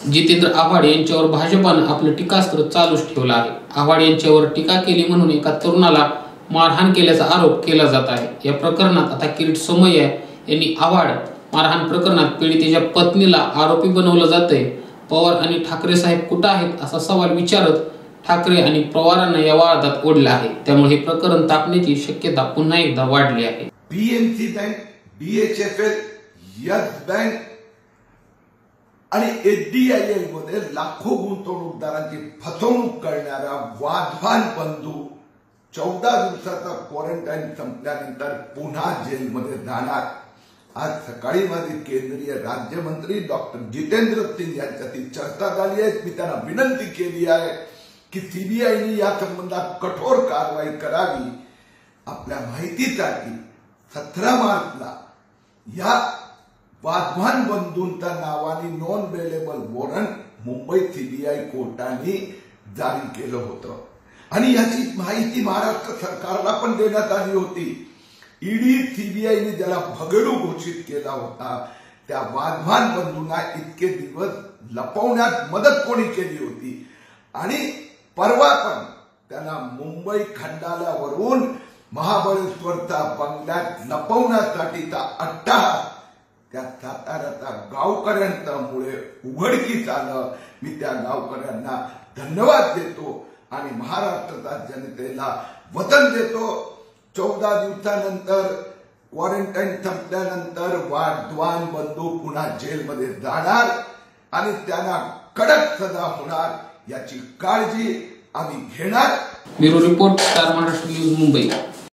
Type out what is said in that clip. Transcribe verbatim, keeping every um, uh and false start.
जितेंद्र आव्हाड यांच्यावर भाजपानं आपलं टीकास्त्र चालूच ठेवलं आहे। आव्हाड यांच्यावर टीका केली म्हणून एका तरुणाला मारहाण केल्याचा आरोप केला जात आहे। या प्रकरणात आता किरीट सोमय्या यांनी आव्हाड मारहाण प्रकरणात पीडितेच्या पत्नीला आरोपी बनवलं जातंय। पवार आणि ठाकरे साहेब कुठे आहेत असा सवाल विचारत ठाकरे आणि पवारांना या वादात ओढलं आहे। त्यामुळे हे प्रकरण तापण्याची शक्यता पुन्हा एकदा वाढली आहे। PMC bank, DHFL, yes bank आणि एचडीआयएल मध्ये लाखो गुंतवणूकदारांची फसवणूक करणारा वाधवान बंधू चौदा दिवसाचा क्वारंटाईन संपल्यानंतर पुन्हा जेलमध्ये जाणार। आज सकाळी माझी केंद्रीय राज्यमंत्री डॉक्टर जितेंद्र सिंग यांच्याशी चर्चा झाली आहे। मी त्यांना विनंती केली आहे की सीबीआयने या संबंधात कठोर कारवाई करावी। आपल्या माहितीसाठी सतरा मार्चला या वाधवान बंधूंच्या नावाने non bailable warrant Mumbai CBI कोर्टाने जारी केलं होतं आणि याची माहिती महाराष्ट्र सरकारला पण देण्यात आली होती। ईडी सीबीआयने ज्याला भगडू घोषित केला होता त्या वाधवान बंधूंना इतके दिवस लपवण्यात मदत कोणी केली होती आणि परवा पण त्यांना मुंबई खंडाल्यावरून महाबळेश्वरचा बंगल्यात लपवण्यासाठीचा अट्टाहास त्या साताऱ्याच्या गावकऱ्यांच्यामुळे उघडकीस आलं। मी त्या गावकऱ्यांना धन्यवाद देतो आणि महाराष्ट्राच्या जनतेला वचन देतो, चौदा दिवसानंतर क्वारंटाईन संपल्यानंतर वाधवान बंधू पुन्हा जेलमध्ये जाणार आणि त्यांना कडक सजा होणार याची काळजी आम्ही घेणार। Bureau report, star Maharashtra news, Mumbai.